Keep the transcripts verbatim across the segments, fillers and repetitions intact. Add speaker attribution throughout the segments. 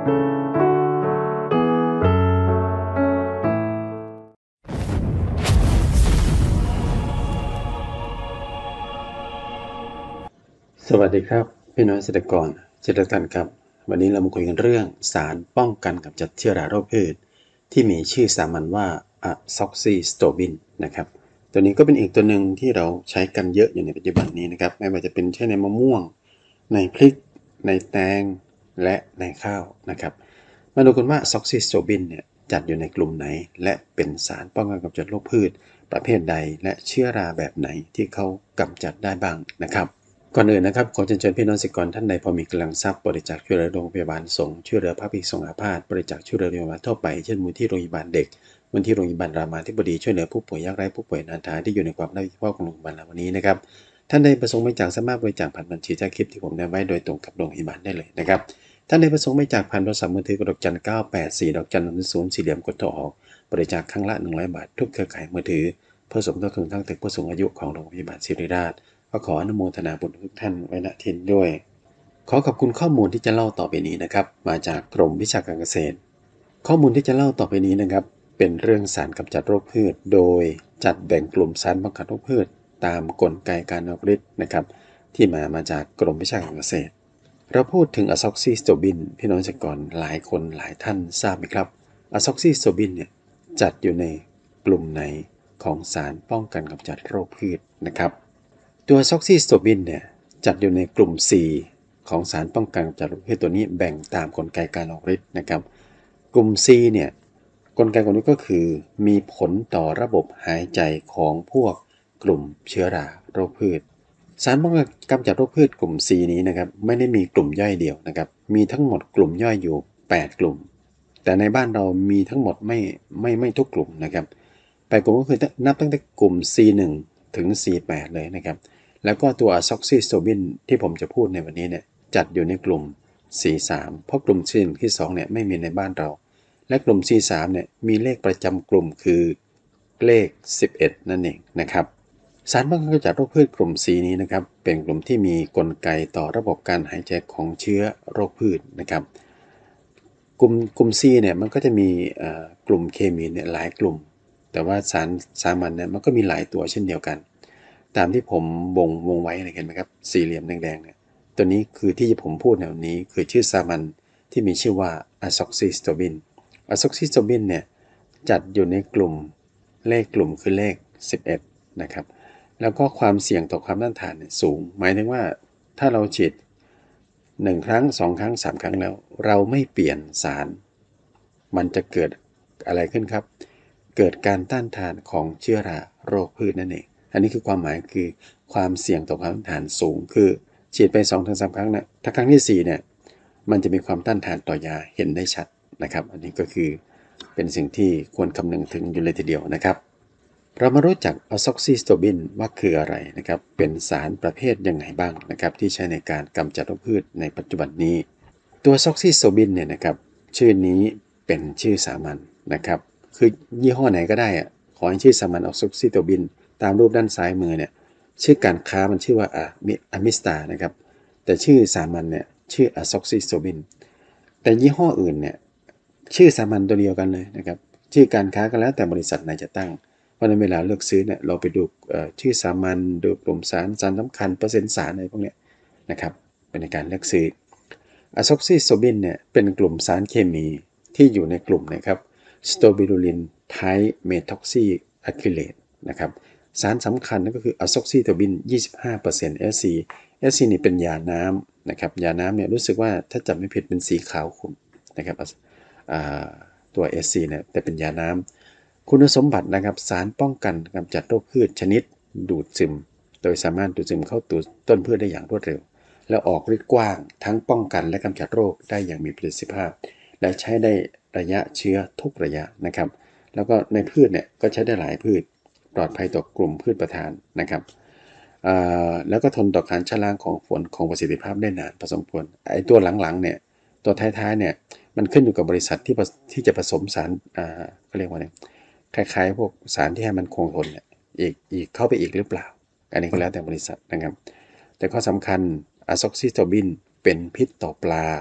Speaker 1: สวัสดีครับพี่น้องเกษตรกรเช่นเดียวกันครับวันนี้เรามาคุยกันเรื่องสารป้องกันกำจัดเชื้อราโรคพืชที่มีชื่อสามัญว่าอะซ็อกซิสโตบินนะครับตัวนี้ก็เป็นอีกตัวหนึ่งที่เราใช้กันเยอะอยู่ในปัจจุบันนี้นะครับไม่ว่าจะเป็นใช้ในมะม่วงในพริกในแตงและในข้าวนะครับมาดูกันว่าซ็อกซิสโตบินเนี่ยจัดอยู่ในกลุ่มไหนและเป็นสารป้องกันกำจัดโรคพืชประเภทใดและเชื้อราแบบไหนที่เขากำจัดได้บ้างนะครับก่อนอื่นนะครับขอเชิญชวนพี่น้องเกษตรกรท่านใดพอมีกำลังทรัพย์บริจาคช่วยเหลือโรงพยาบาลสงฆ์ช่วยเหลือพระภิกษุสงฆ์อาพาธบริจาคช่วยเหลือโรงพยาบาลทั่วไปเช่นมูลที่โรงพยาบาลเด็กมูลที่โรงพยาบาลรามาธิบดีช่วยเหลือผู้ป่วยยากไร้ผู้ป่วยอนาถาที่อยู่ในความรับผิดชอบของโรงพยาบาลเราวันนี้นะครับท่านใดประสงค์บริจาคสามารถบริจาคผ่านบัญชีใต้คลิปที่ผมได้ไว้โดยตรงกับโรงพยาบาลได้เลยนะครับท่านใดประสงค์บริจาคผ่านโทรศัพท์มือถือกดดอกจันเก้าแปดสี่ดอกจันหนึ่งศูนย์สี่เหลี่ยมกดโทรออกบริจาคครั้งละหนึ่งร้อยบาททุกเครือข่ายมือถือเพื่อสมทบทุนทางตึกผู้สูงอายุของโรงพยาบาลศิริราชก็ขออนุโมทนาบุญทุกท่านไว้ณที่นี้ด้วยขอขอบคุณข้อมูลที่จะเล่าต่อไปนี้นะครับมาจากกรมวิชาการเกษตรข้อมูลที่จะเล่าต่อไปนี้นะครับเป็นเรื่องสารกำจัดโรคพืชโดยจัดแบ่งกลุ่มสารป้องกันโรคพืชตามกลไกการออกฤทธิ์นะครับที่มามาจากกรมวิชาการเกษตรเราพูดถึงอะซ็อกซิสโตบินพี่น้องเกษตรกรหลายคนหลายท่านทราบไหมครับอะซ็อกซิสโตบินเนี่ยจัดอยู่ในกลุ่มไหนของสารป้องกันกำจัดโรคพืชนะครับตัวอะซ็อกซิสโตบินเนี่ยจัดอยู่ในกลุ่ม C ของสารป้องกันกำจัดโรคพืชตัวนี้แบ่งตามกลไกการออกฤทธิ์นะครับกลุ่ม C เนี่ยกลไกของนี้ก็คือมีผลต่อระบบหายใจของพวกกลุ่มเชื้อราโรคพืชสารป้องกันกำจัดโรคพืชกลุ่ม C นี้นะครับไม่ได้มีกลุ่มย่อยเดียวนะครับมีทั้งหมดกลุ่มย่อยอยู่แปดกลุ่มแต่ในบ้านเรามีทั้งหมดไม่ไม่ไม่ทุกกลุ่มนะครับแปดกลุ่มก็คือนับตั้งแต่กลุ่ม ซี หนึ่ง ถึง ซี แปด เลยนะครับแล้วก็ตัวอะซ็อกซิสโตบินที่ผมจะพูดในวันนี้เนี่ยจัดอยู่ในกลุ่ม ซี สาม เพราะกลุ่ม ซี หนึ่ง ที่ สอง เนี่ยไม่มีในบ้านเราและกลุ่ม ซี สาม เนี่ยมีเลขประจำกลุ่มคือเลขสิบเอ็ดนั่นเองนะครับสารป้องกันกำจัดโรคพืชกลุ่ม C นี้นะครับเป็นกลุ่มที่มีกลไกต่อระบบการหายใจของเชื้อโรคพืชนะครับกลุ่มกลุ่ม C เนี่ยมันก็จะมีกลุ่มเคมีเนี่ยหลายกลุ่มแต่ว่าสารสามัญเนี่ยมันก็มีหลายตัวเช่นเดียวกันตามที่ผมวงวงไว้เห็นไหมครับสี่เหลี่ยมแดงๆเนี่ยตัวนี้คือที่ผมพูดแนวนี้คือชื่อสามัญที่มีชื่อว่าอะซ็อกซิสโตบินอะซ็อกซิสโตบินเนี่ยจัดอยู่ในกลุ่มเลขกลุ่มคือเลขสิบเอ็ดนะครับแล้วก็ความเสี่ยงต่อความต้านทานสูงหมายถึงว่าถ้าเราฉีดหนึ่งครั้งสองครั้งสามครั้งแล้วเราไม่เปลี่ยนสารมันจะเกิดอะไรขึ้นครับเกิดการต้านทานของเชื้อราโรคพืชนั่นเองอันนี้คือความหมายคือความเสี่ยงต่อความต้านทานสูงคือฉีดไป สองถึงสาม ครั้งนะถ้าครั้งที่สี่เนี่ยมันจะมีความต้านทานต่อยาเห็นได้ชัดนะครับอันนี้ก็คือเป็นสิ่งที่ควรคำนึงถึงอยู่เลยทีเดียวนะครับเรามารู้จักอะซ็อกซิสโตบินว่าคืออะไรนะครับเป็นสารประเภทยังไงบ้างนะครับที่ใช้ในการกำจัดโรคพืชในปัจจุบันนี้ตัวซ็อกซิสโตบินเนี่ยนะครับชื่อนี้เป็นชื่อสามัญนะครับคือยี่ห้อไหนก็ได้อะขอให้ชื่อสามัญอะซ็อกซิสโตบินตามรูปด้านซ้ายมือเนี่ยชื่อการค้ามันชื่อว่าอะมิสตานะครับแต่ชื่อสามัญเนี่ยชื่ออะซ็อกซิสโตบินแต่ยี่ห้ออื่นเนี่ยชื่อสามัญตัวเดียวกันเลยนะครับชื่อการค้าก็แล้วแต่บริษัทไหนจะตั้งเพราะในเวลาเลือกซื้อเนี่ยเราไปดูชื่อสามัญดูกลุ่มสารสารสำคัญเปอร์เซ็นต์สารอะไรพวกนี้นะครับเป็นในการเลือกซื้ออะซ็อกซิสโตบินเนี่ยเป็นกลุ่มสารเคมีที่อยู่ในกลุ่มนะครับสโตบิรูลินไทเมทอกซีอะคริเลตนะครับสารสำคัญนั่นก็คืออะซ็อกซิสโตบิน ยี่สิบห้าเปอร์เซ็นต์ เอส ซี เอส ซี นี่เป็นยาน้ำนะครับยาน้ำเนี่ยรู้สึกว่าถ้าจำไม่ผิดเป็นสีขาวขุ่นนะครับตัว เอส ซี เนี่ยแต่เป็นยาน้ำคุณสมบัตินะครับสารป้องกันกำจัดโรคพืชชนิดดูดซึมโดยสามารถดูดซึมเข้าตัวต้นพืชได้อย่างรวดเร็วและออกฤทธิ์กว้างทั้งป้องกันและกำจัดโรคได้อย่างมีประสิทธิภาพและใช้ได้ระยะเชื้อทุกระยะนะครับแล้วก็ในพืชเนี่ยก็ใช้ได้หลายพืชปลอดภัยต่อกลุ่มพืชประทานนะครับแล้วก็ทนต่อการชะล้างของฝนของประสิทธิภาพได้นานพอสมควรไอ้ตัวหลังๆเนี่ยตัวท้ายๆเนี่ยมันขึ้นอยู่กับบริษัทที่ที่จะผสมสารอ่าเขาเรียกว่าไงคล้ายๆพวกสารที่ให้มันคงทนเนี่ยอีกอีกเข้าไปอีกหรือเปล่าอันนี้ก็แล้วแต่บริษัทนะครับแต่ข้อสำคัญอะซ็อกซิสโตบินเป็นพิษต่อปลา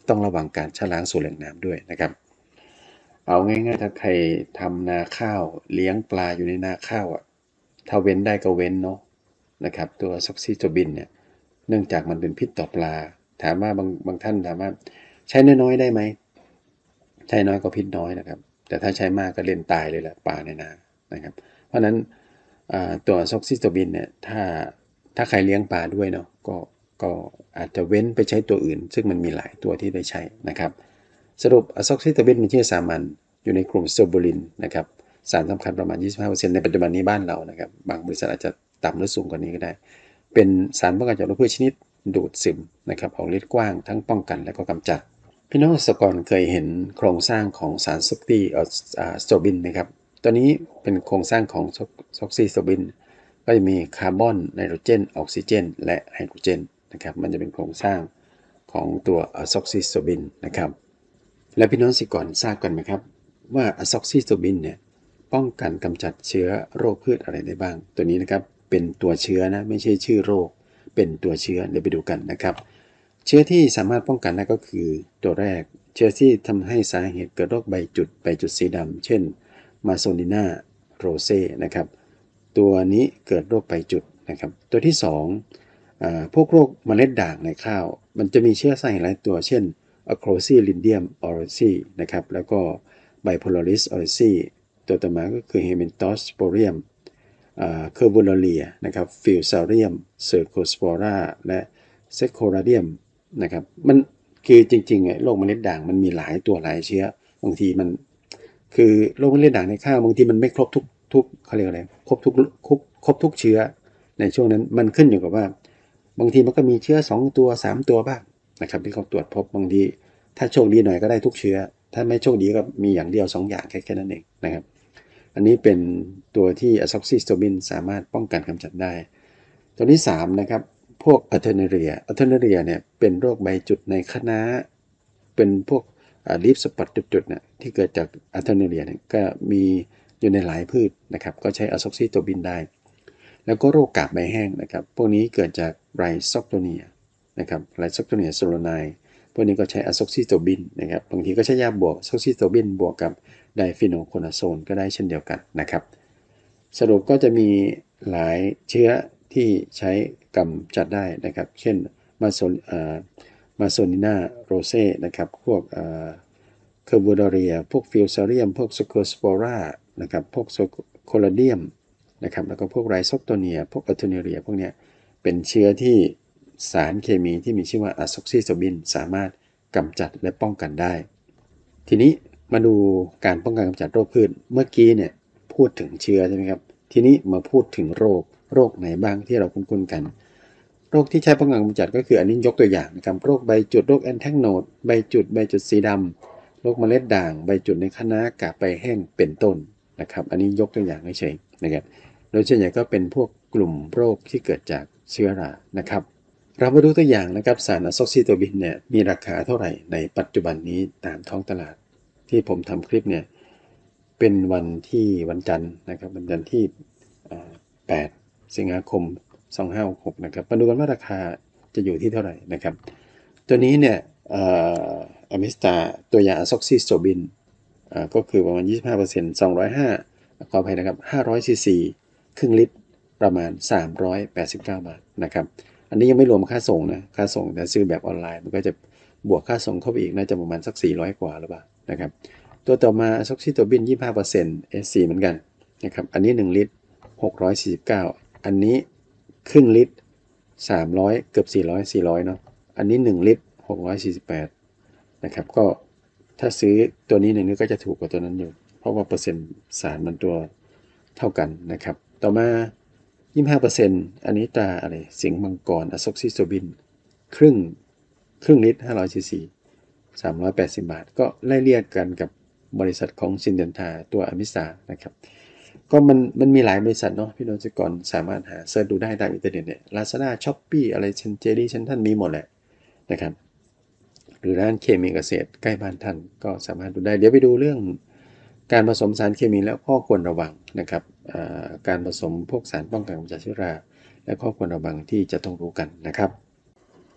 Speaker 1: ต้องระวังการชะล้างสู่แหล่งน้ำด้วยนะครับเอาง่ายๆถ้าใครทำนาข้าวเลี้ยงปลาอยู่ในนาข้าวอ่ะถ้าเว้นได้ก็เว้นเนาะนะครับตัวซอกซิโตบินเนี่ยเนื่องจากมันเป็นพิษต่อปลาถามว่าบางบางท่านถามว่าใช้น้อยๆได้ไหมใช้น้อยก็พิษน้อยนะครับแต่ถ้าใช้มากก็เล่นตายเลยแหละปลาในนานะครับเพราะฉะนั้นตัวซอกซิโตบินเนี่ยถ้าถ้าใครเลี้ยงปลาด้วยเนาะก็ก็อาจจะเว้นไปใช้ตัวอื่นซึ่งมันมีหลายตัวที่ได้ใช้นะครับสรุปอะซ็อกซิโตบินมีชื่อสามัญอยู่ในกลุ่มโซบูลินนะครับสารสำคัญประมาณ ยี่สิบห้าเปอร์เซ็นต์ ในปัจจุบันนี้บ้านเรานะครับบางบริษัทอาจจะต่ำหรือสูงกว่านี้ก็ได้เป็นสารป้องกันจากโรคพืชชนิดดูดซึมนะครับออกฤทธิ์กว้างทั้งป้องกันและก็กำจัดพี่น้องเกษตรกรเคยเห็นโครงสร้างของสารซอกซีโตบินไหมครับตัวนี้เป็นโครงสร้างของซอกซีโตบินก็จะมีคาร์บอนไนโตรเจนออกซิเจนและไฮโดรเจนนะครับมันจะเป็นโครงสร้างของตัวอะซ็อกซิโตบินนะครับและพี่น้องสิก่อนทราบกันไหมครับว่าอะซ็อกซิโตบินเนี่ยป้องกันกำจัดเชื้อโรคพืชอะไรได้บ้างตัวนี้นะครับเป็นตัวเชื้อนะไม่ใช่ชื่อโรคเป็นตัวเชื้อเดี๋ยวไปดูกันนะครับเชื้อที่สามารถป้องกันได้ก็คือตัวแรกเชื้อที่ทำให้สาเหตุเกิดโรคใบจุดใบจุดสีดำเช่นมาโซนิน่าโรเซ่นะครับตัวนี้เกิดโรคใบจุดนะครับตัวที่สองพวกโรคเมล็ดด่างในข้าวมันจะมีเชื้อสาเหตุหลายตัวเช่นอะโครซีลินเดียมออริซีนะครับแล้วก็ไบโพลาริสออริซีตัวต่อมาก็คือเฮมินทอสโปเรียมเคอร์บูลเลียนะครับฟิลซาเรียมเซอร์โคสปอราและเซโคราเดียมนะครับมันคือจริงๆโรคเมล็ดด่างมันมีหลายตัวหลายเชื้อบางทีมันคือโรคเมล็ดด่างในข้าวบางทีมันไม่ครบทุกทุกเขาเรียกอะไรครบทุกครบครบทุกเชื้อในช่วงนั้นมันขึ้นอยู่กับว่าบางทีมันก็มีเชื้อสองตัวสามตัวบ้างนะครับที่เขาตรวจพบบางทีถ้าโชคดีหน่อยก็ได้ทุกเชื้อถ้าไม่โชคดีก็มีอย่างเดียวสองอย่างแค่แค่นั้นเองนะครับอันนี้เป็นตัวที่อะซ็อกซิโตบินสามารถป้องกันกำจัดได้ตัวที่สามนะครับพวกอัลเทอร์เนเรียอัลเทอร์เนเรียเนี่ยเป็นโรคใบจุดในคะน้าเป็นพวกลีฟสปอตจุดๆเนี่ยที่เกิดจากอัลเทอร์เนเรียเนี่ยก็มีอยู่ในหลายพืชนะครับก็ใช้อะซ็อกซิโตบินได้แล้วก็โรคกาบใบแห้งนะครับพวกนี้เกิดจากไรซอกโตเนียนะครับไรซอกโตเนียโซโลไนพวกนี้ก็ใช้อะซ็อกซิโตบินนะครับบางทีก็ใช้ยาบวกอะซ็อกซิโตบินบวกกับไดฟิโนโคนาโซนก็ได้เช่นเดียวกันนะครับสรุปก็จะมีหลายเชื้อที่ใช้กำจัดได้นะครับเช่นมาโซมาโซนิน่าโรเซ่นะครับพวกเคอร์บูดอเรียพวกฟิลซาเรียมพวกสโคสปอรานะครับพวกโคลาเดียมนะครับแล้วก็พวกไรซอกโตเนียพวกอัลเทอร์เนเรียพวกนี้เป็นเชื้อที่สารเคมีที่มีชื่อว่าอะซ็อกซิโตบินสามารถกำจัดและป้องกันได้ทีนี้มาดูการป้องกันกำจัดโรคพืชเมื่อกี้เนี่ยพูดถึงเชื้อใช่ไหมครับทีนี้มาพูดถึงโรคโรคไหนบ้างที่เราคุ้นๆกันโรคที่ใช้ป้องกันกำจัดก็คืออันนี้ยกตัวอย่างนะครับโรคใบจุดโรคแอนแทกโนดใบจุดใบจุดสีดำโรคเมล็ดด่างใบจุดในคะน้ากาบใบแห้งเป็นต้นนะครับอันนี้ยกตัวอย่างเฉยๆนะครับโดยส่วนใหญ่ก็เป็นพวกกลุ่มโรคที่เกิดจากเชื้อรานะครับเรามาดูตัวอย่างนะครับสารอะซ็อกซิโตบินเนี่ยมีราคาเท่าไหร่ในปัจจุบันนี้ตามท้องตลาดที่ผมทำคลิปเนี่ยเป็นวันที่วันจันทร์นะครับวันจันทร์ที่แปดสิงหาคมสองพันห้าร้อยหกสิบหกนะครับมาดูกันว่าราคาจะอยู่ที่เท่าไหร่นะครับตัวนี้เนี่ยอะมิสตาตัวยาอะซ็อกซิโตบินก็คือประมาณ ยี่สิบห้าเปอร์เซ็นต์ สองร้อยห้าขออภัยนะครับห้าร้อยซีซีครึ่งลิตรประมาณสามร้อยแปดสิบเก้าบาทนะครับอันนี้ยังไม่รวมค่าส่งนะค่าส่งแต่ซื้อแบบออนไลน์มันก็จะบวกค่าส่งเข้าไปอีกน่าจะประมาณสักสี่ร้อยกว่าหรือเปล่านะครับตัวต่อมาอะซ็อกซิโตบิน ยี่สิบห้าเปอร์เซ็นต์ เอส ซี เหมือนกันนะครับอันนี้หนึ่งลิตรหกร้อยสี่สิบเก้าอันนี้ครึ่งลิตรสามร้อยเกือบสี่ร้อย สี่ร้อยเนาะอันนี้หนึ่งลิตรหกร้อยสี่สิบแปดนะครับก็ถ้าซื้อตัวนี้หนึ่งนี่ก็จะถูกกว่าตัวนั้นอยู่เพราะว่าเปอร์เซ็นต์สารมันตัวเท่ากันนะครับต่อมา ยี่สิบห้าเปอร์เซ็นต์ อันนี้ตราอะไรสิงห์มังกรอะซ็อกซิโตบินครึ่งครึ่งลิตรห้าร้อยซีซีสามร้อยแปดสิบบาทก็ไล่เรียกกันกับบริษัทของซินเดนทาตัวอมิสานะครับก็มันมันมีหลายบริษัทเนาะพี่น้องเกษตรกรสามารถหาเสิร์ชดูได้ตามอินเทอร์เน็ตเนี่ย Lazada Shopee อะไรเชนเจรี่เชนท่านมีหมดแหละนะครับหรือร้านเคมีเกษตรใกล้บ้านท่านก็สามารถดูได้เดี๋ยวไปดูเรื่องการผสมสารเคมีแล้วข้อควรระวังนะครับการผสมพวกสารป้องกันกำจัดเชื้อราและข้อควรระวังที่จะต้องรู้กันนะครับ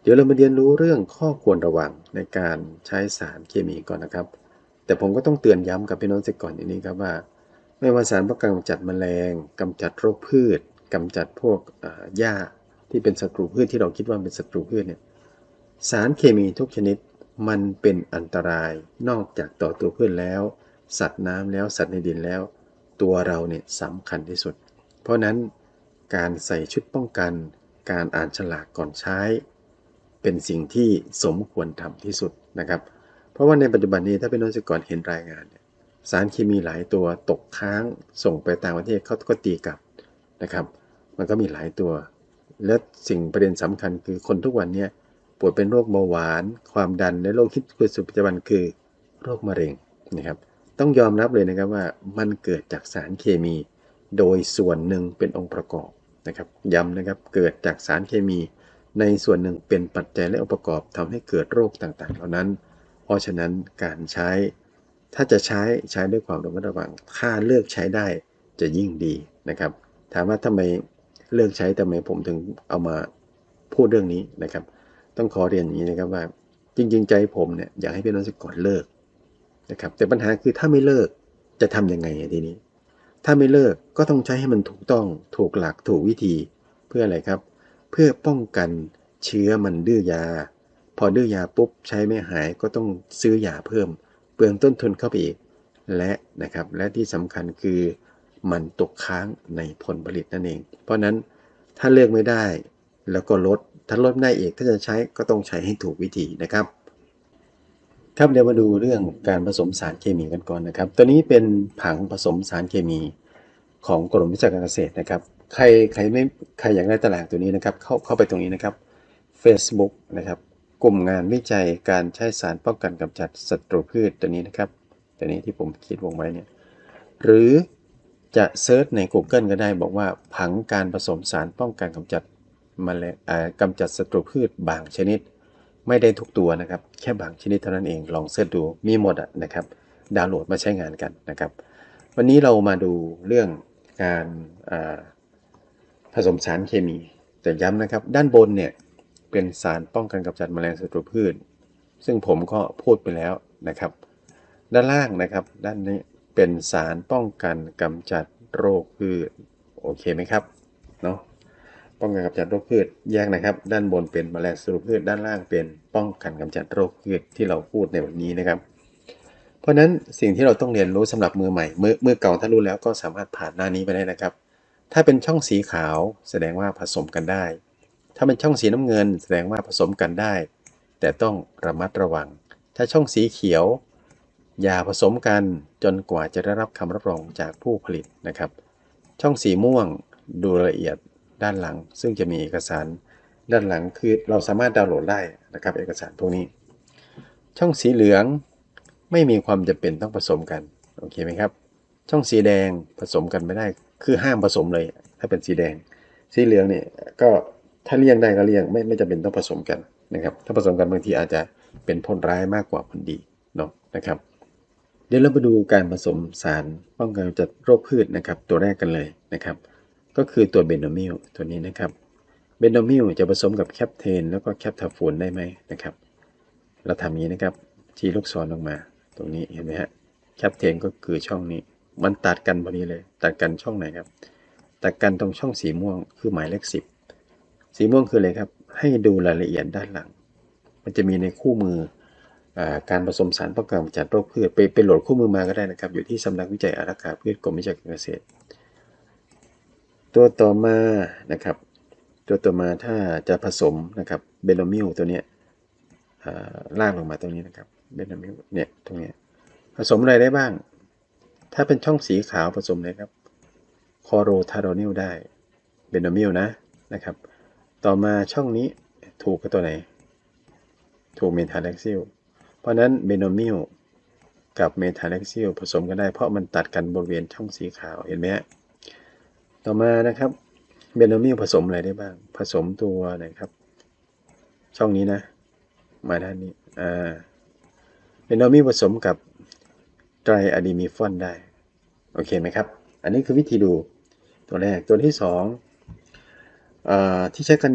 Speaker 1: เดี๋ยวเรามาเรียนรู้เรื่องข้อควรระวังในการใช้สารเคมีก่อนนะครับแต่ผมก็ต้องเตือนย้ำกับพี่น้องเกษตรกรอย่างนี้ครับว่าไม่ว่าสารป้องกันกำจัดแมลงกำจัดโรคพืชกำจัดพวกหญ้าที่เป็นศัตรูพืชที่เราคิดว่าเป็นศัตรูพืชเนี่ยสารเคมีทุกชนิดมันเป็นอันตรายนอกจากต่อตัวพืชแล้วสัตว์น้ำแล้วสัตว์ในดินแล้วตัวเราเนี่ยสำคัญที่สุดเพราะนั้นการใส่ชุดป้องกันการอ่านฉลากก่อนใช้เป็นสิ่งที่สมควรทำที่สุดนะครับเพราะว่าในปัจจุบันนี้ถ้าเป็นนักวิชาการเห็นรายงานเนี่ยสารเคมีหลายตัวตกค้างส่งไปต่างประเทศเขาก็ตีกลับนะครับมันก็มีหลายตัวและสิ่งประเด็นสำคัญคือคนทุกวันนี้ป่วยเป็นโรคเบาหวานความดันและโรคที่คุยสุดปัจจุบันคือโรคมะเร็งนะครับต้องยอมรับเลยนะครับว่ามันเกิดจากสารเคมีโดยส่วนหนึ่งเป็นองค์ประกอบนะครับย้ำนะครับเกิดจากสารเคมีในส่วนหนึ่งเป็นปัจจัยและองค์ประกอบทำให้เกิดโรคต่างๆเหล่านั้นเพราะฉะนั้นการใช้ถ้าจะใช้ใช้ด้วยความระมัดระวังถ้าเลือกใช้ได้จะยิ่งดีนะครับถามว่าทำไมเลือกใช้ทำไมผมถึงเอามาพูดเรื่องนี้นะครับต้องขอเรียนอย่างนี้นะครับว่าจริงๆใจผมเนี่ยอยากให้พี่น้องเกษตรกรเลิกนะครับแต่ปัญหาคือถ้าไม่เลิกจะทำยังไงทีนี้ถ้าไม่เลิกก็ต้องใช้ให้มันถูกต้องถูกหลักถูกวิธีเพื่ออะไรครับเพื่อป้องกันเชื้อมันดื้อยาพอดื้อยาปุ๊บใช้ไม่หายก็ต้องซื้อยาเพิ่มเปลืองต้นทุนเข้าไปอีกและนะครับและที่สำคัญคือมันตกค้างในผลผลิตนั่นเองเพราะนั้นถ้าเลือกไม่ได้แล้วก็ลดถ้าลดไม่ได้อีกถ้าจะใช้ก็ต้องใช้ให้ถูกวิธีนะครับครับเดี๋ยวมาดูเรื่องการผสมสารเคมีกันก่อนนะครับตัวนี้เป็นผังผสมสารเคมีของกรมวิชาการเกษตรนะครับใครใครไม่ใครอยากได้ตารางตัวนี้นะครับเข้าเข้าไปตรงนี้นะครับ Facebook นะครับกลุ่มงานวิจัยการใช้สารป้องกันกำจัดศัตรูพืชตัวนี้นะครับตัวนี้ที่ผมคิดวงไว้เนี่ยหรือจะเซิร์ชใน Google ก็ได้บอกว่าผังการผสมสารป้องกันกำจัดแมลงกำจัดศัตรูพืชบางชนิดไม่ได้ทุกตัวนะครับแค่บางชนิดเท่านั้นเองลองเสิร์ชดูมีหมดนะครับดาวน์โหลดมาใช้งานกันนะครับวันนี้เรามาดูเรื่องการผสมสารเคมีแต่ย้ำนะครับด้านบนเนี่ยเป็นสารป้องกันกำจัดแมลงศัตรูพืชซึ่งผมก็พูดไปแล้วนะครับด้านล่างนะครับด้านนี้เป็นสารป้องกันกำจัดโรคพืชโอเคไหมครับเนาะป้องกันกำจัดโรคพืชแยกนะครับด้านบนเป็นแมลงศัตรูพืชด้านล่างเป็นป้องกันกำจัดโรคพืชที่เราพูดในวันนี้นะครับเพราะนั้นสิ่งที่เราต้องเรียนรู้สำหรับมือใหม่มือมือเก่าถ้ารู้แล้วก็สามารถผ่านหน้านี้ไปได้นะครับถ้าเป็นช่องสีขาวแสดงว่าผสมกันได้ถ้าเป็นช่องสีน้ำเงินแสดงว่าผสมกันได้แต่ต้องระมัดระวังถ้าช่องสีเขียวอย่าผสมกันจนกว่าจะได้รับคำรับรองจากผู้ผลิตนะครับช่องสีม่วงดูรายละเอียดด้านหลังซึ่งจะมีเอกสารด้านหลังคือเราสามารถดาวน์โหลดได้นะครับเอกสารพวกนี้ช่องสีเหลืองไม่มีความจำเป็นต้องผสมกันโอเคไหมครับช่องสีแดงผสมกันไม่ได้คือห้ามผสมเลยถ้าเป็นสีแดงสีเหลืองเนี่ยก็ถ้าเลี่ยงได้ก็เลี่ยงไม่ไม่จำเป็นต้องผสมกันนะครับถ้าผสมกันบางทีอาจจะเป็นผลร้ายมากกว่าผลดีเนาะนะครับเดี๋ยวเรามาดูการผสมสารป้องกันกำจัดโรคพืชนะครับตัวแรกกันเลยนะครับก็คือตัวเบนโนมิลตัวนี้นะครับเบนโนมิลจะผสมกับแคปเทนแล้วก็แคปทาฟูนได้ไหมนะครับเราทำอย่างนี้นะครับชี้ลูกศรลงมาตรงนี้เห็นไหมฮะแคปเทนก็คือช่องนี้มันตัดกันพอดีเลยตัดกันช่องไหนครับตัดกันตรงช่องสีม่วงคือหมายเลขสิบสีม่วงคืออะไรครับให้ดูรายละเอียดด้านหลังมันจะมีในคู่มือการผสมสารป้องกันกำจัดโรคพืชไปไปโหลดคู่มือมาก็ได้นะครับอยู่ที่สำนักวิจัยอารักขาพืชกรมวิชาการเกษตรตัวต่อมานะครับตัวต่อมาถ้าจะผสมนะครับเบนโนมิลตัวนี้ลากลงมาตรงนี้นะครับเบนโนมิลเนี่ยตรงนี้ผสมอะไรได้บ้างถ้าเป็นช่องสีขาวผสมเลยครับคอโรทาโรนิลได้เบนโนมิลนะนะครับต่อมาช่องนี้ถูกกับตัวไหนถูกเมทาเล็กซิลเพราะนั้นเบนโนมิลกับเมทาเล็กซิลผสมกันได้เพราะมันตัดกันบริเวณช่องสีขาวเห็นไหมฮะต่อมานะครับเบนโนมิลผสมอะไรได้บ้างผสมตัวไหนครับช่องนี้นะมาด้านนี้อ่าเบนโนมิลผสมกับไตรอะดีมีฟอนได้โอเคไหมครับอันนี้คือวิธีดูตัวแรกตัวที่สองที่ใช้กันเยอะ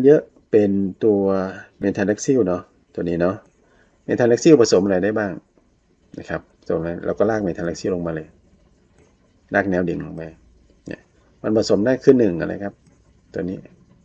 Speaker 1: เป็นตัวเมทาเล็กซิลเนาะตัวนี้เนาะเมทาเล็กซิลผสมอะไรได้บ้างนะครับผสมอะไรเราก็ลากเมทาเล็กซิลลงมาเลยลากแนวดิ่งลงไปเนี่ยมันผสมได้คือหนึ่งอะไรครับตัวนี้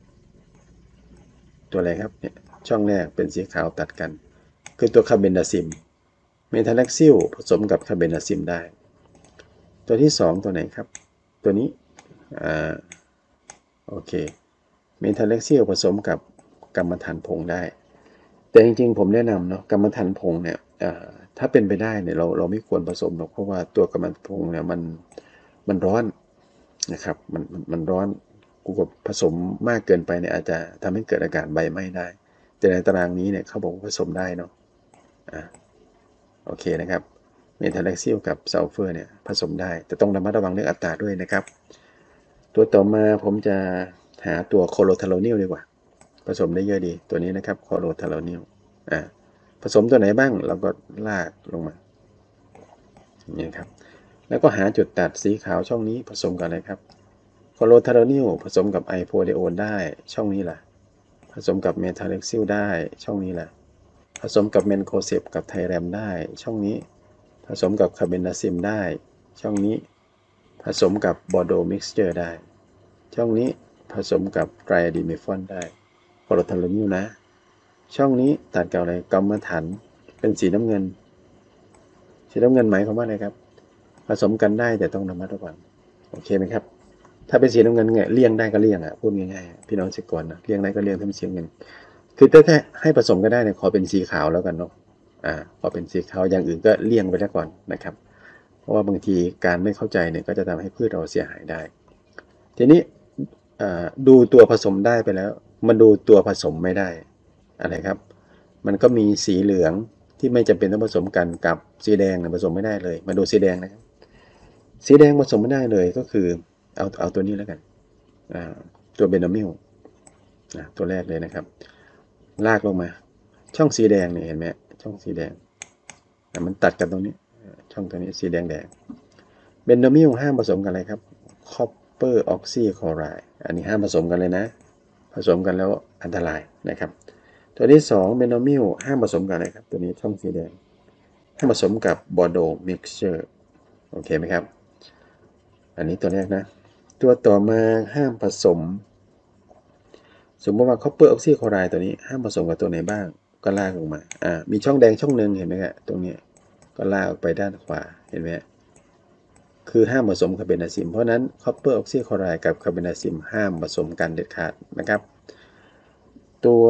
Speaker 1: ตัวอะไรครับเนี่ยช่องแรกเป็นสีขาวตัดกันคือตัวคาร์เบนดาซิมเมทาเล็กซิลผสมกับคาร์เบนดาซิมได้ตัวที่สองตัวไหนครับตัวนี้อ่าโอเคเมทาเล็กซิลผสมกับกรรมฐานผงได้แต่จริงๆผมแนะนำเนาะกรรมฐานผงเนี่ยถ้าเป็นไปได้เนี่ยเราเราไม่ควรผสมหรอกเพราะว่าตัวกรรมฐานผงเนี่ยมันมันร้อนนะครับมันมันร้อนกูกับผสมมากเกินไปเนี่ยอาจจะทำให้เกิดอาการใบไหม้ได้แต่ในตารางนี้เนี่ยเขาบอกว่าผสมได้เนาะอ่าโอเคนะครับเมทาเล็กซิลกับซัลเฟอร์เนี่ยผสมได้แต่ต้องระมัดระวังเรื่องอัตราด้วยนะครับตัวต่อมาผมจะหาตัวโคโลทาโลนิลดีกว่าผสมได้เยอะดีตัวนี้นะครับโคโลทาโลนิลอ่าผสมตัวไหนบ้างเราก็ลากลงมาอย่างนี้ครับแล้วก็หาจุดตัดสีขาวช่องนี้ผสมกันเลยครับโคโลทาโลนิลผสมกับไอโพเดโอนได้ช่องนี้แหละผสมกับเมทาเล็กซิลได้ช่องนี้แหละผสมกับเมนโคเซปกับไทแรมได้ช่องนี้ผสมกับคาร์เบนดาซิมได้ช่องนี้ผสมกับบอร์โดมิกซ์เจอร์ได้ช่องนี้ผสมกับไตรอะดีเมฟอนได้โคโลทาโลนิลนะช่องนี้ตัดกับอะไรกรรมฐานเป็นสีน้ำเงินสีน้ำเงินหมายความว่าอะไรครับผสมกันได้แต่ต้องระมัดระวังโอเคไหมครับถ้าเป็นสีน้ำเงินเนี่ยเลี่ยงได้ก็เลี่ยงอ่ะพูดง่ายๆพี่น้องเกษตรกรนะเลี่ยงได้ก็เลี่ยงถ้าเป็นสีน้ำเงินคือถ้าให้ผสมกันได้เนี่ยขอเป็นสีขาวแล้วกันเนาะอ่าขอเป็นสีขาวอย่างอื่นก็เลี่ยงไปแล้วก่อนนะครับเพราะว่าบางทีการไม่เข้าใจเนี่ยก็จะทำให้พืชเราเสียหายได้ทีนี้ดูตัวผสมได้ไปแล้วมาดูตัวผสมไม่ได้อะไรครับมันก็มีสีเหลืองที่ไม่จำเป็นต้องผสมกันกับสีแดงเนี่ยผสมไม่ได้เลยมาดูสีแดงนะครับสีแดงผสมไม่ได้เลยก็คือเอาเอาตัวนี้แล้วกันตัวเบนโนมิลตัวแรกเลยนะครับลากลงมาช่องสีแดงเนี่ยเห็นไหมช่องสีแดงมันตัดกันตรงนี้ช่องตัวนี้สีแดงแดงเบนโนมิลห้ามผสมกันอะไรครับคอปเปอร์ออกซิคลอไรด์อันนี้ห้ามผสมกันเลยนะผสมกันแล้วอันตรายนะครับตัวที่สองเบนโนมิลห้ามผสมกันเลยครับตัวนี้ช่องสีแดงห้ามผสมกับบอร์โดมิกซ์เจอร์โอเคไหมครับอันนี้ตัวแรกนะตัวต่อมาห้ามผสมสมมติว่าคอปเปอร์ออกซิคลอไรด์ตัวนี้ห้ามผสมกับตัวไหนบ้างก็ลากลงมาอ่ามีช่องแดงช่องหนึ่งเห็นไหมครับตรงนี้ก็ลากออกไปด้านขวาเห็นไหมคือห้ามผสมคาร์เบนดาซิมเพราะนั้นคอปเปอร์ออกซิคลอไรด์กับคาร์เบนดาซิมห้ามผสมกันเด็ดขาดนะครับตัว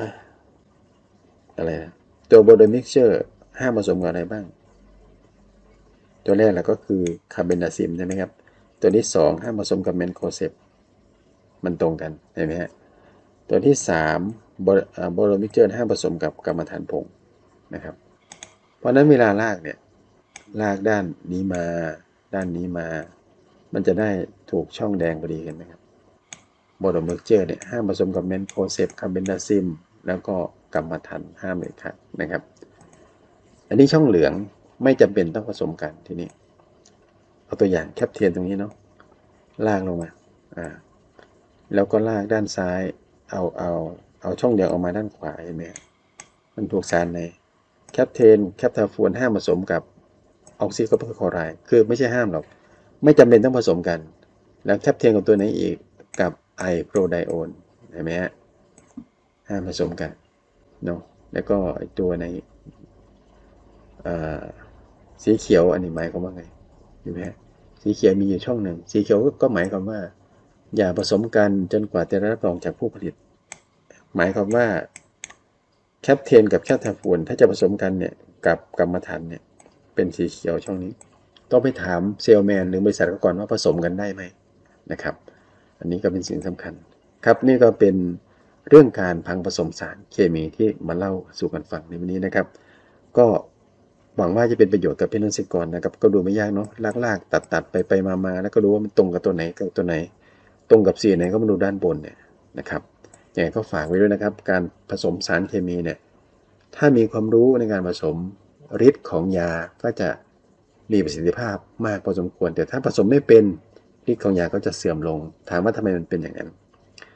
Speaker 1: อะไรนะตัวโบโดมิกเจอร์ห้ามผสมกับอะไรบ้างตัวแรกแหละก็คือคาร์เบนดาซิมใช่ไหมครับตัวที่สองห้ามผสมกับเมนโคเซปมันตรงกันเห็นไหมฮะตัวที่สามโบโดมิกเจอร์ห้ามผสมกับกรรมฐานผงนะครับเพราะนั้นเวลาลากเนี่ยลากด้านนี้มาด้านนี้มามันจะได้ถูกช่องแดงพอดีกันนะครับโบโดมิกเจอร์เนี่ยห้ามผสมกับเมนโคเซปคาร์เบนดาซิมแล้วก็กรรมฐานห้ามเลยครับนะครับอันนี้ช่องเหลืองไม่จำเป็นต้องผสมกันทีนี้เอาตัวอย่างแคปเทียนตรงนี้เนาะลากลงมาอ่าแล้วก็ลากด้านซ้ายเอาเอาเอาช่องเดียวออกมาด้านขวาเห็นไหมมันถูกสารในแคปเทนแคปทาฟูนห้ามผสมกับออกซิคอปเปอร์คลอไรด์คือไม่ใช่ห้ามหรอกไม่จำเป็นต้องผสมกันแล้วแคปเทนกับตัวไหนอีกกับไอโปรไดโอนเห็นไหมฮะห้ามผสมกันเนาะแล้วก็ตัวในสีเขียวอันนี้หมายความว่าไงเห็นไหมฮะสีเขียวมีอยู่ช่องหนึ่งสีเขียวก็หมายความว่าอย่าผสมกันจนกว่าจะรับรองจากผู้ผลิตหมายความว่าแคปเทนกับแคปทาฟูนถ้าจะผสมกันเนี่ยกับกรรมฐานเนี่ยเป็นสีเขียวช่องนี้ต้องไปถามเซลแมนหรือบริษัทก่อนว่าผสมกันได้ไหมนะครับอันนี้ก็เป็นสิ่งสำคัญครับนี่ก็เป็นเรื่องการพังผสมสารเคมีที่มาเล่าสู่กันฟังในวันนี้นะครับก็หวังว่าจะเป็นประโยชน์กับพี่น้องเกษตรกรนะครับก็ดูไม่ยากเนาะลากๆตัดๆไปไปมาๆแล้วก็ดูว่ามันตรงกับตัวไหนกับตัวไหนตรงกับสีไหนก็มาดูด้านบนเนี่ยนะครับอย่างไรก็ฝากไว้ด้วยนะครับการผสมสารเคมีเนี่ยถ้ามีความรู้ในการผสมฤทธิ์ของยาก็จะมีประสิทธิภาพมากพอสมควรแต่ถ้าผสมไม่เป็นฤทธิ์ของยาก็จะเสื่อมลงถามว่าทำไมมันเป็นอย่างนั้น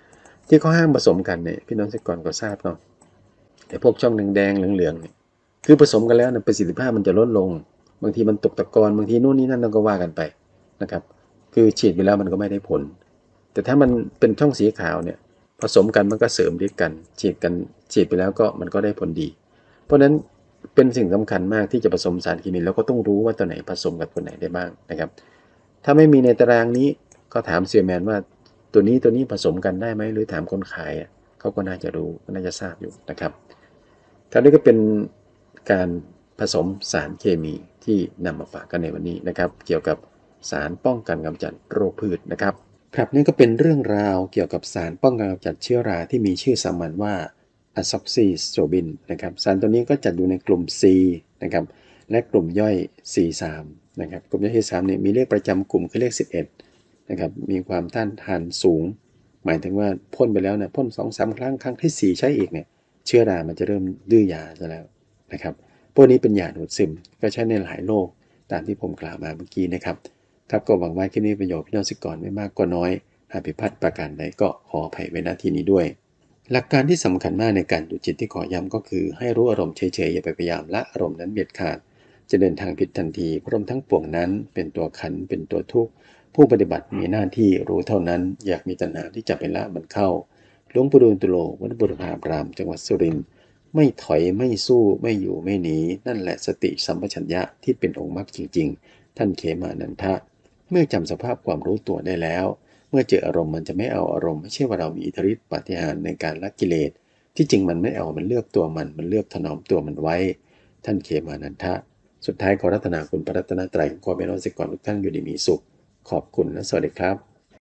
Speaker 1: ที่เขาห้ามผสมกันเนี่ยพี่น้องเกษตรกรก็ทราบเนาะแต่พวกช่องแดงๆเหลืองๆเนี่ยคือผสมกันแล้วเนี่ยประสิทธิภาพมันจะลดลงบางทีมันตกตะกอนบางทีนู่นนี่นั่นเราก็ว่ากันไปนะครับคือฉีดไปแล้วมันก็ไม่ได้ผลแต่ถ้ามันเป็นช่องสีขาวเนี่ยผสมกันมันก็เสริมฤทธิ์กันฉีดกันฉีดไปแล้วก็มันก็ได้ผลดีเพราะฉะนั้นเป็นสิ่งสำคัญมากที่จะผสมสารเคมีแล้วก็ต้องรู้ว่าตัวไหนผสมกับตัวไหนได้บ้างนะครับถ้าไม่มีในตารางนี้ก็ถามเซียแมนว่าตัวนี้ตัวนี้ผสมกันได้ไหมหรือถามคนขายเขาก็น่าจะรู้น่าจะทราบอยู่นะครับครับนี่ก็เป็นการผสมสารเคมีที่นำมาฝากกันในวันนี้นะครับเกี่ยวกับสารป้องกันกำจัดโรคพืชนะครับครับนี่ก็เป็นเรื่องราวเกี่ยวกับสารป้องกันกำจัดเชื้อราที่มีชื่อสามัญว่าอะซ็อกซิสโทบินนะครับสารตัวนี้ก็จัดอยู่ในกลุ่ม C นะครับและกลุ่มย่อย ซี สาม นะครับกลุ่มย่อย ซี สาม เนี่ยมีเลขประจำกลุ่มคือเลขสิบเอ็ดนะครับมีความต้านทานสูงหมายถึงว่าพ่นไปแล้วเนี่ยพ่น สองถึงสาม ครั้งครั้งที่สี่ใช้อีกเนี่ยเชื้อรามันจะเริ่มดื้อยาซะแล้วนะครับพวกนี้เป็นยาดูดซึมก็ใช้ในหลายโรคตามที่ผมกล่าวมาเมื่อกี้นะครับครับก็หวังว่าคลิปนี้ประโยชน์พี่น้องเกษตรกรไม่มากก็น้อยหากผิดพลาดประการใดก็ขออภัยไว้ณที่นี้ด้วยหลักการที่สำคัญมากในการดูจิตที่ขอย้ำก็คือให้รู้อารมณ์เฉยๆอย่าไปพยายามละอารมณ์นั้นเด็ดขาดจะเดินทางผิดทันทีเพราะทั้งปวงนั้นเป็นตัวขันเป็นตัวทุกข์ผู้ปฏิบัติมีหน้าที่รู้เท่านั้นอยากมีตัณหาที่จะไปละมันเข้าหลวงปู่ดูลตุโลวัดบุรพารามจังหวัดสุรินทร์ไม่ถอยไม่สู้ไม่อยู่ไม่หนีนั่นแหละสติสัมปชัญญะที่เป็นองค์มรรคจริงๆท่านเขมานันทะเมื่อจำสภาพความรู้ตัวได้แล้วเมื่อเจออารมณ์มันจะไม่เอาอารมณ์ไม่ใช่ว่าเรามีอิทธิฤทธิปาฏิหาริย์ในการละกิเลสที่จริงมันไม่เอามันเลือกตัวมันมันเลือกถนอมตัวมันไว้ท่านเขมานันทะสุดท้ายขอรัตนาคุณพระรัตนตรัยขอเป็นรัศกรทุกท่านอยู่ดีมีสุขขอบคุณและสวัสดีครับ